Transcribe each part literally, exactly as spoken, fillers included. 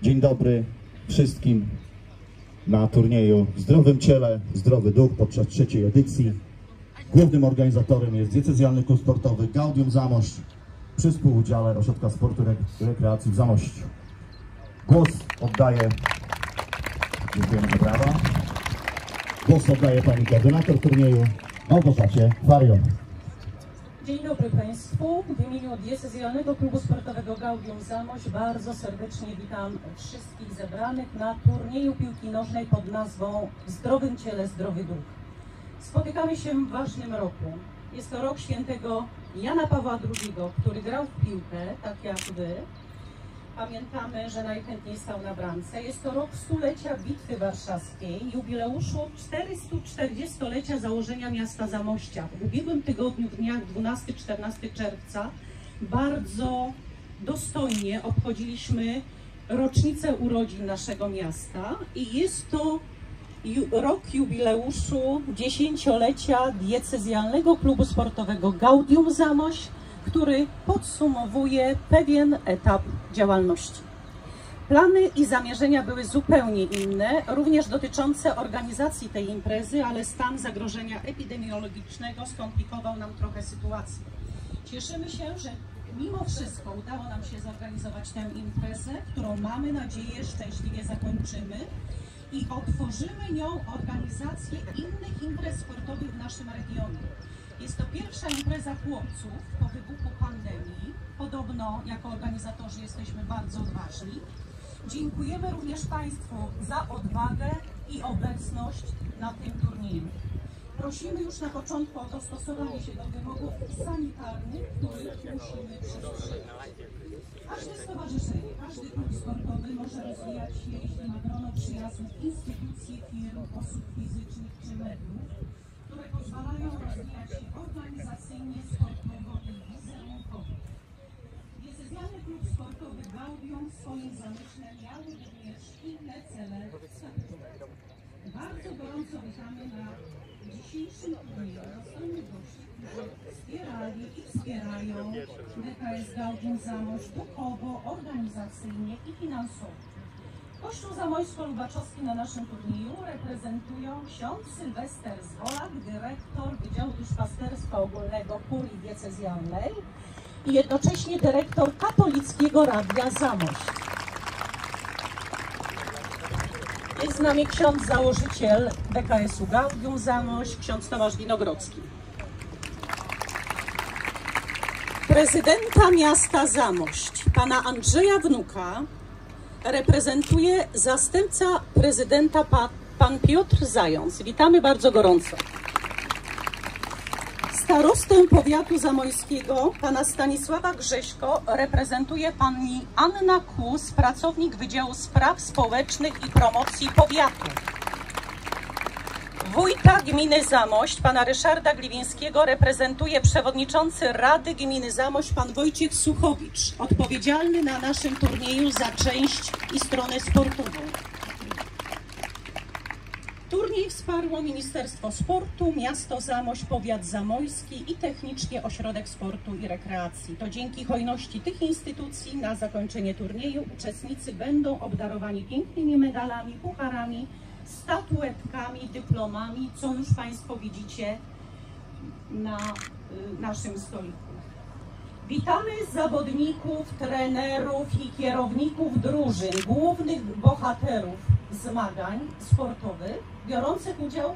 Dzień dobry wszystkim na turnieju w zdrowym ciele, zdrowy duch podczas trzeciej edycji. Głównym organizatorem jest Diecezjalny Klub Sportowy Gaudium Zamość przy współudziale Ośrodka Sportu i Rekreacji w Zamościu. Głos oddaję, dziękujemy za brawa. Głos oddaje pani koordynator turnieju, Małgorzacie Farion. Dzień dobry Państwu. W imieniu Diecezjalnego Klubu Sportowego Gaudium Zamość bardzo serdecznie witam wszystkich zebranych na turnieju piłki nożnej pod nazwą W zdrowym ciele, zdrowy duch. Spotykamy się w ważnym roku. Jest to rok świętego Jana Pawła drugiego, który grał w piłkę, tak jak Wy. Pamiętamy, że najchętniej stał na bramce. Jest to rok stulecia Bitwy Warszawskiej, jubileuszu czterystuczterdziestolecia założenia miasta Zamościa. W ubiegłym tygodniu, w dniach dwunastego do czternastego czerwca, bardzo dostojnie obchodziliśmy rocznicę urodzin naszego miasta i jest to ju rok jubileuszu dziesięciolecia Diecezjalnego Klubu Sportowego Gaudium Zamość, który podsumowuje pewien etap działalności. Plany i zamierzenia były zupełnie inne, również dotyczące organizacji tej imprezy, ale stan zagrożenia epidemiologicznego skomplikował nam trochę sytuację. Cieszymy się, że mimo wszystko udało nam się zorganizować tę imprezę, którą mamy nadzieję szczęśliwie zakończymy i otworzymy nią organizację innych imprez sportowych w naszym regionie. Jest to pierwsza impreza chłopców po wybuchu pandemii. Podobno jako organizatorzy jesteśmy bardzo odważni. Dziękujemy również Państwu za odwagę i obecność na tym turnieju. Prosimy już na początku o dostosowanie się do wymogów sanitarnych, których musimy przestrzegać. Każde stowarzyszenie, każdy klub sportowy może rozwijać się, jeśli ma grono przyjaznych instytucji, firm, osób fizycznych czy mediów, które pozwalają rozwijać się organizacyjnie, sportowo i wizerunkowo. Diecezjalny Klub Sportowy Gaudium w swoim zamyśle miał również inne cele statutowe. Bardzo gorąco witamy na dzisiejszym turnieju dostojnych gości, którzy wspierali i wspierają D K S Gaudium Zamość duchowo, organizacyjnie i finansowo. Kościół zamojsko-lubaczowski na naszym turnieju reprezentują ksiądz Sylwester Zwolak, dyrektor Wydziału Duszpasterstwa Ogólnego Kurii Diecezjalnej i jednocześnie dyrektor Katolickiego Radia Zamość. Jest z nami ksiądz założyciel D K S-u Gaudium Zamość, ksiądz Tomasz Winogrodzki. Prezydenta miasta Zamość, pana Andrzeja Wnuka, reprezentuje zastępca prezydenta pa, pan Piotr Zając. Witamy bardzo gorąco. Starostę powiatu zamojskiego, pana Stanisława Grześko, reprezentuje pani Anna Kus, pracownik Wydziału Spraw Społecznych i Promocji Powiatu. Wójta gminy Zamość, pana Ryszarda Gliwińskiego, reprezentuje przewodniczący Rady Gminy Zamość, pan Wojciech Suchowicz, odpowiedzialny na naszym turnieju za część i stronę sportową. Turniej wsparło Ministerstwo Sportu, Miasto Zamość, Powiat Zamojski i Technicznie Ośrodek Sportu i Rekreacji. To dzięki hojności tych instytucji na zakończenie turnieju uczestnicy będą obdarowani pięknymi medalami, pucharami, statuetkami, dyplomami, co już Państwo widzicie na y, naszym stoliku. Witamy zawodników, trenerów i kierowników drużyn, głównych bohaterów zmagań sportowych, biorących udział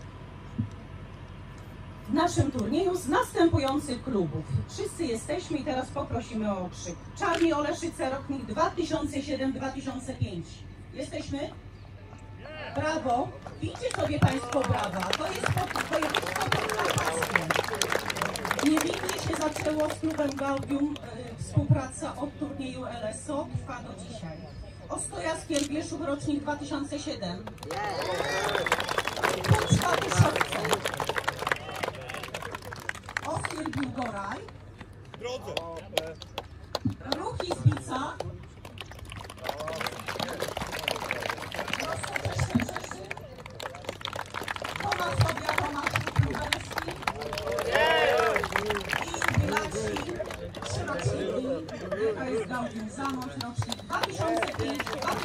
w naszym turnieju z następujących klubów. Wszyscy jesteśmy i teraz poprosimy o okrzyk. Czarni Oleszyce, rocznik dwa tysiące siedem dwa tysiące pięć. Jesteśmy? Brawo! Widzicie sobie Państwo brawa. To jest województwo podkarpackie. Niewinnie się zaczęło z klubem Gaudium y, współpraca od turnieju L S O, trwa do dzisiaj. Ostoja Skierbieszów, rocznik dwa tysiące siedem. Puczka Tuszowce. Oskier Biłgoraj. Ruch Izbica. Tomasz Sobia, Tomasz Lubelski. I Bilaci, trzy roczniki D K S Gaudium Zamość, rocznik dwa tysiące pięć do dwa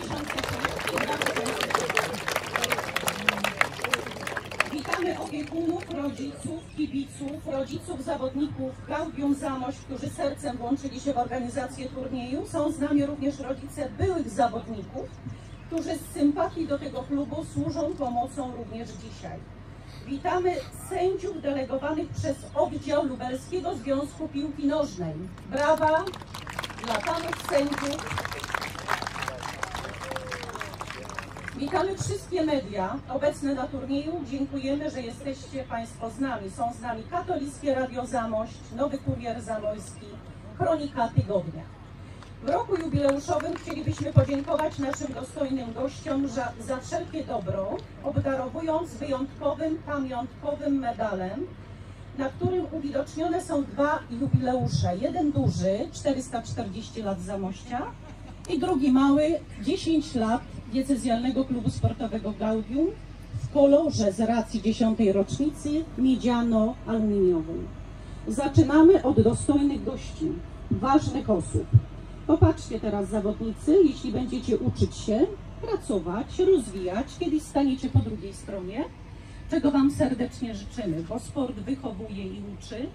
opiekunów, rodziców, kibiców, rodziców zawodników Gaudium Zamość, którzy sercem włączyli się w organizację turnieju. Są z nami również rodzice byłych zawodników, którzy z sympatii do tego klubu służą pomocą również dzisiaj. Witamy sędziów delegowanych przez oddział Lubelskiego Związku Piłki Nożnej. Brawa dla panów sędziów. Witamy wszystkie media obecne na turnieju. Dziękujemy, że jesteście Państwo z nami. Są z nami Katolickie Radio Zamość, Nowy Kurier Zamojski, Kronika Tygodnia. W roku jubileuszowym chcielibyśmy podziękować naszym dostojnym gościom za, za wszelkie dobro, obdarowując wyjątkowym, pamiątkowym medalem, na którym uwidocznione są dwa jubileusze. Jeden duży, czterysta czterdzieści lat Zamościa, i drugi mały, dziesięć lat Diecezjalnego Klubu Sportowego Gaudium w kolorze z racji dziesiątej rocznicy miedziano-aluminiowym. Zaczynamy od dostojnych gości, ważnych osób. Popatrzcie teraz, zawodnicy, jeśli będziecie uczyć się, pracować, rozwijać, kiedyś staniecie po drugiej stronie, czego Wam serdecznie życzymy, bo sport wychowuje i uczy.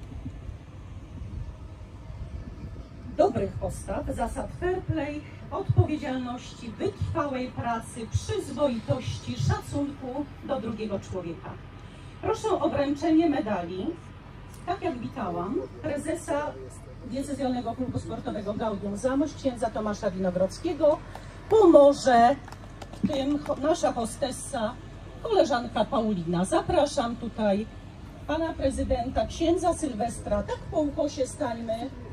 Dobrych postaw, zasad fair play, odpowiedzialności, wytrwałej pracy, przyzwoitości, szacunku do drugiego człowieka. Proszę o wręczenie medali, tak jak witałam, prezesa Diecezjalnego Klubu Sportowego Gaudium Zamość, księdza Tomasza Winogrodzkiego. Pomoże w tym nasza hostessa, koleżanka Paulina. Zapraszam tutaj pana prezydenta, księdza Sylwestra. Tak po ukosie stańmy.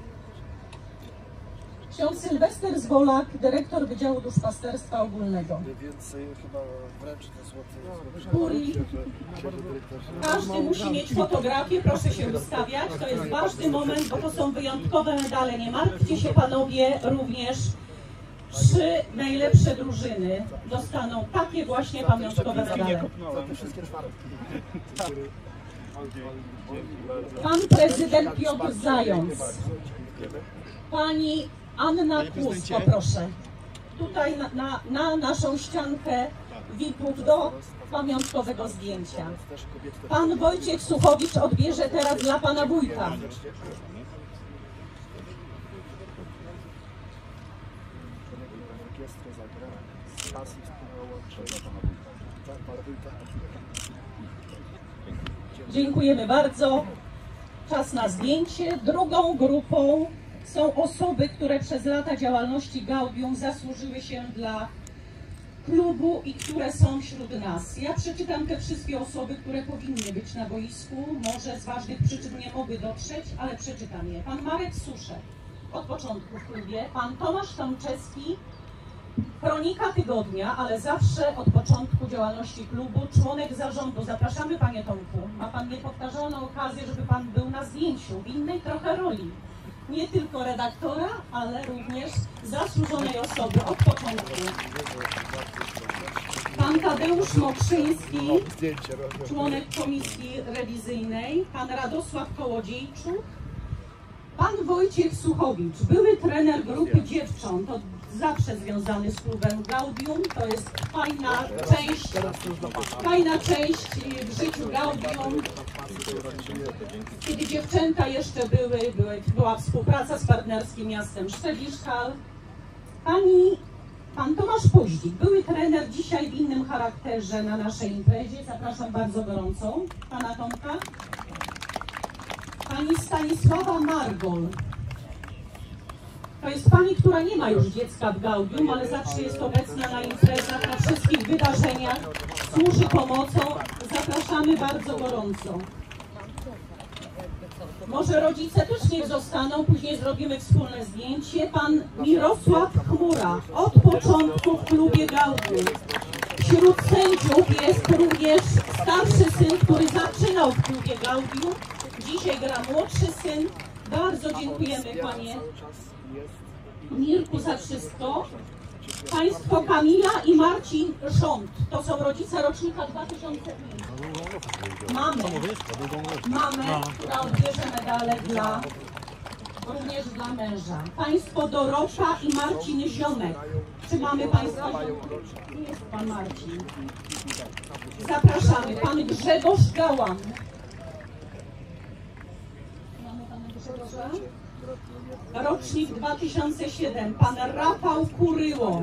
Ksiądz Sylwester Zwolak, dyrektor Wydziału Duszpasterstwa Ogólnego. Więcej chyba wręcz te złote. Kuri. Każdy musi mieć fotografię, proszę się ustawiać. To jest ważny moment, bo to są wyjątkowe medale. Nie martwcie się panowie, również trzy najlepsze drużyny dostaną takie właśnie pamiątkowe medale. Pan prezydent Piotr Zając. Pani Anna Kłus, poproszę. Tutaj na, na, na naszą ściankę V I P-ów do pamiątkowego zdjęcia. Pan Wojciech Suchowicz odbierze teraz dla pana wójta. Dziękujemy bardzo. Czas na zdjęcie. Drugą grupą są osoby, które przez lata działalności Gaudium zasłużyły się dla klubu i które są wśród nas. Ja przeczytam te wszystkie osoby, które powinny być na boisku. Może z ważnych przyczyn nie mogły dotrzeć, ale przeczytam je. Pan Marek Suszek, od początku w klubie. Pan Tomasz Tomczewski, Kronika Tygodnia, ale zawsze od początku działalności klubu, członek zarządu. Zapraszamy, panie Tomku. Ma pan niepowtarzalną okazję, żeby pan był na zdjęciu w innej trochę roli. Nie tylko redaktora, ale również zasłużonej osoby od początku. Pan Tadeusz Mokrzyński, członek komisji rewizyjnej. Pan Radosław Kołodziejczuk. Pan Wojciech Suchowicz, były trener grupy dziewcząt, od zawsze związany z klubem Gaudium. To jest fajna część, fajna część w życiu Gaudium. Kiedy dziewczęta jeszcze były, były, była współpraca z partnerskim miastem Szczeliszkal. Pani, pan Tomasz Puździk, były trener, dzisiaj w innym charakterze na naszej imprezie. Zapraszam bardzo gorąco pana Tomka. Pani Stanisława Margol. To jest pani, która nie ma już dziecka w Gaudium, ale zawsze jest obecna na imprezach, na wszystkich wydarzeniach, służy pomocą. Zapraszamy bardzo gorąco. Może rodzice też niech zostaną, później zrobimy wspólne zdjęcie. Pan Mirosław Chmura, od początku w klubie Gaudium. Wśród sędziów jest również starszy syn, który zaczynał w klubie Gaudium. Dzisiaj gra młodszy syn. Bardzo dziękujemy, panie Mirku, za wszystko. Państwo Kamila i Marcin Rząd. To są rodzice rocznika dwa tysiące piątego. Mamy, mamy, która odbierze medale dla również dla męża. Państwo Dorota i Marcin Ziomek. Czy mamy Państwa? Jest Pan Marcin. Zapraszamy. Pan Grzegorz Gałan. Mamy Pana Grzegorza? Rocznik dwa tysiące siedem. Pan Rafał Kuryło.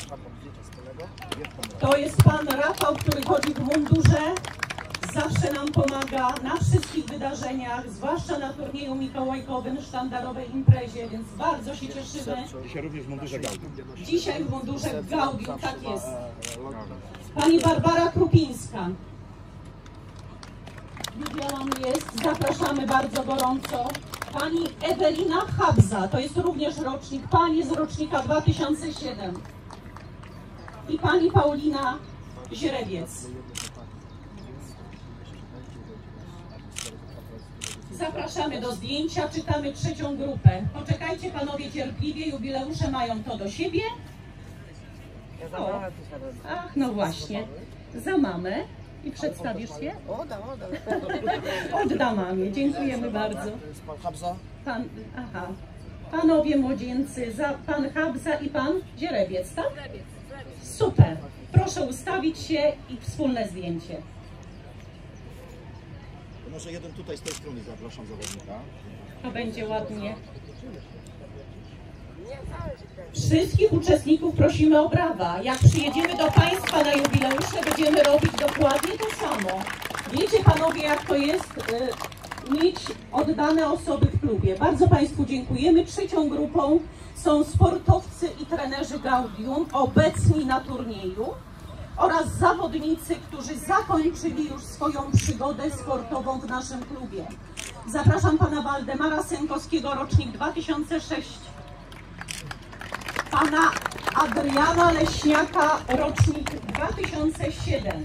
To jest Pan Rafał, który chodzi w mundurze. Zawsze nam pomaga na wszystkich wydarzeniach, zwłaszcza na turnieju mikołajkowym, sztandarowej imprezie, więc bardzo się cieszymy. Dzisiaj również w mundurze Gaudium. Dzisiaj w mundurze Gaudium, tak jest. Pani Barbara Krupińska. Widziałam, jest. Zapraszamy bardzo gorąco. Pani Ewelina Habza, to jest również rocznik, pani z rocznika dwa tysiące siedem. I pani Paulina Źrebiec. Zapraszamy do zdjęcia, czytamy trzecią grupę. Poczekajcie panowie cierpliwie, jubileusze mają to do siebie. O. Ach, no właśnie, za mamę. I przedstawisz się? Oddam, oddam. Odda mamie, dziękujemy bardzo. To jest pan Habza. Pan, aha. Panowie młodzieńcy, za, pan Habza i pan Dzierebiec, tak? Super. Proszę ustawić się i wspólne zdjęcie. Może jeden tutaj z tej strony, zapraszam zawodnika. To będzie ładnie. Wszystkich uczestników prosimy o brawa. Jak przyjedziemy do Państwa na jubileusze, będziemy robić dokładnie to samo. Wiecie panowie, jak to jest y, mieć oddane osoby w klubie. Bardzo Państwu dziękujemy. Trzecią grupą są sportowcy i trenerzy Gaudium obecni na turnieju oraz zawodnicy, którzy zakończyli już swoją przygodę sportową w naszym klubie. Zapraszam pana Waldemara Sękowskiego, rocznik dwa tysiące sześć. Pana Adriana Leśniaka, rocznik dwa tysiące siedem.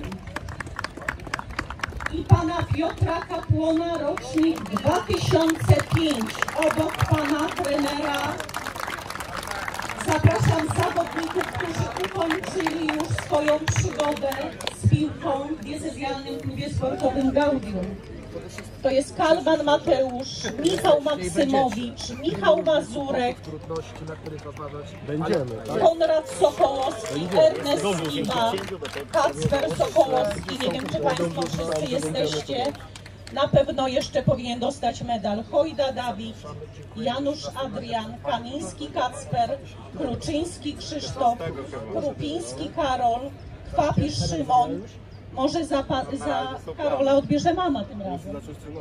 I pana Piotra Kapłona, rocznik dwa tysiące pięć. Obok pana trenera zapraszam zawodników, którzy ukończyli już swoją przygodę z piłką w diecezjalnym klubie sportowym Gaudium. To jest Kalban Mateusz, Michał Maksymowicz, Michał Mazurek, Trudności, na których opadać będziemy. Konrad Sokołowski, Ernest Iwa, Kacper Sokołowski. Nie wiem, czy Państwo wszyscy jesteście. Na pewno jeszcze powinien dostać medal Hojda Dawid, Janusz Adrian, Kamiński Kacper, Kruczyński Krzysztof, Krupiński Karol, Kwapisz Szymon. Może za, za Karola odbierze mama tym razem.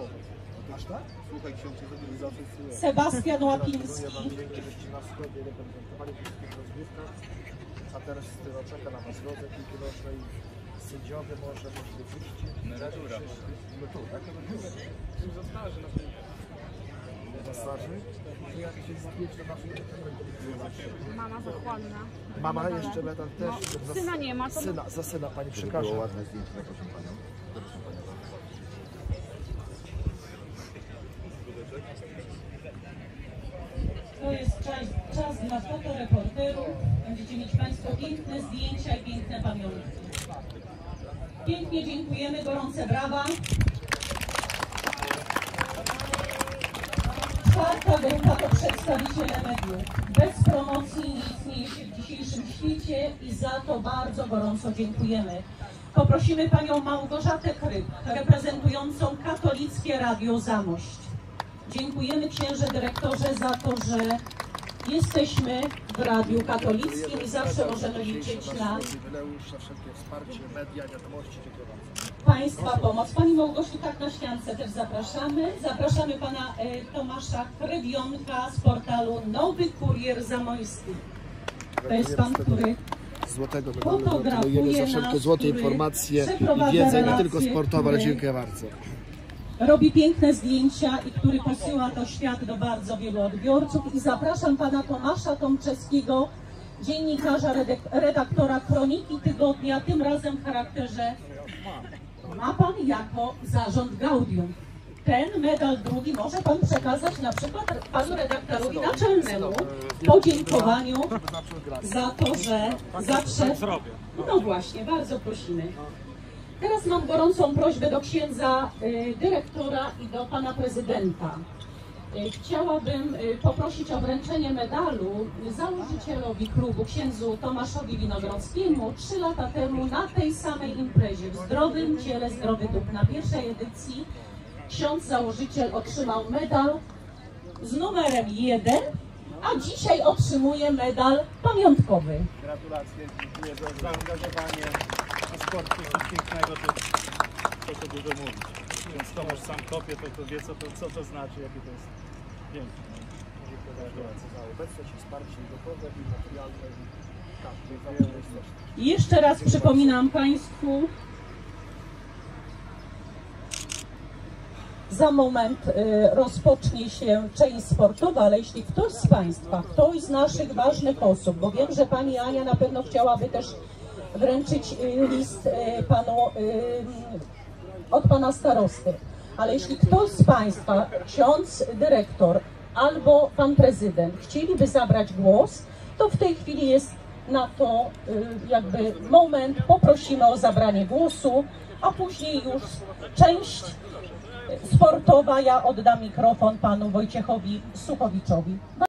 Sebastian Łapiński. A teraz czeka na was drodze piłki nożnej. Sędziowie może możliwości. Natura. No tu, tak? Zastarzy? Mama zachłanna. Mama jeszcze medal też. No, syna nie ma. To... Syna, za syna pani przekaże. Było ładne zdjęcie, proszę panią. To jest czas, czas dla fotoreporterów. Będziecie mieć Państwo piękne zdjęcia i piękne pamiątki. Pięknie dziękujemy, gorące brawa. Czwarta grupa to przedstawiciele mediów. Bez promocji nie istnieje się w dzisiejszym świecie i za to bardzo gorąco dziękujemy. Poprosimy panią Małgorzatę Kryk, reprezentującą Katolickie Radio Zamość. Dziękujemy księże dyrektorze za to, że jesteśmy w Radiu Katolickim i zawsze możemy liczyć na wszelkie wsparcie, media, wiadomości. Państwa pomoc. Pani Małgosiu, tak na ściance też zapraszamy. Zapraszamy pana y, Tomasza Krywionka z portalu Nowy Kurier Zamojski. To jest pan, który Złotego fotografuje za wszelkie nas, złote który informacje przeprowadza i wiedzę, nie relacje, tylko sportowe, ale który dziękuję bardzo. robi piękne zdjęcia i który posyła to świat do bardzo wielu odbiorców. I zapraszam pana Tomasza Tomczewskiego, dziennikarza, redaktora Kroniki Tygodnia, tym razem w charakterze ma pan jako zarząd Gaudium. Ten medal drugi może pan przekazać na przykład panu redaktorowi naczelnemu w podziękowaniu za to, że zawsze... No właśnie, bardzo prosimy. Teraz mam gorącą prośbę do księdza y, dyrektora i do pana prezydenta. Chciałabym poprosić o wręczenie medalu założycielowi klubu, księdzu Tomaszowi Winogrodzkiemu. Trzy lata temu na tej samej imprezie w Zdrowym Ciele, Zdrowy Duch na pierwszej edycji ksiądz założyciel otrzymał medal z numerem jeden, a dzisiaj otrzymuje medal pamiątkowy. Gratulacje, dziękuję za zaangażowanie. A sport to coś pięknego, to, to, to dużo mówić. Więc Tomasz sam kopie, to, to wie co to, co to znaczy, jakie to jest piękne. Gratulacje za obecność i wsparcie duchowe i materialne. Tak, dziękuję. I jeszcze raz przypominam Państwu, za moment y, rozpocznie się część sportowa, ale jeśli ktoś z Państwa, ktoś z naszych ważnych osób, bo wiem, że Pani Ania na pewno chciałaby też wręczyć y, list y, panu, y, od Pana Starosty, ale jeśli ktoś z Państwa, ksiądz dyrektor albo Pan Prezydent chcieliby zabrać głos, to w tej chwili jest na to y, jakby moment, poprosimy o zabranie głosu, a później już część sportowa, ja oddam mikrofon panu Wojciechowi Suchowiczowi.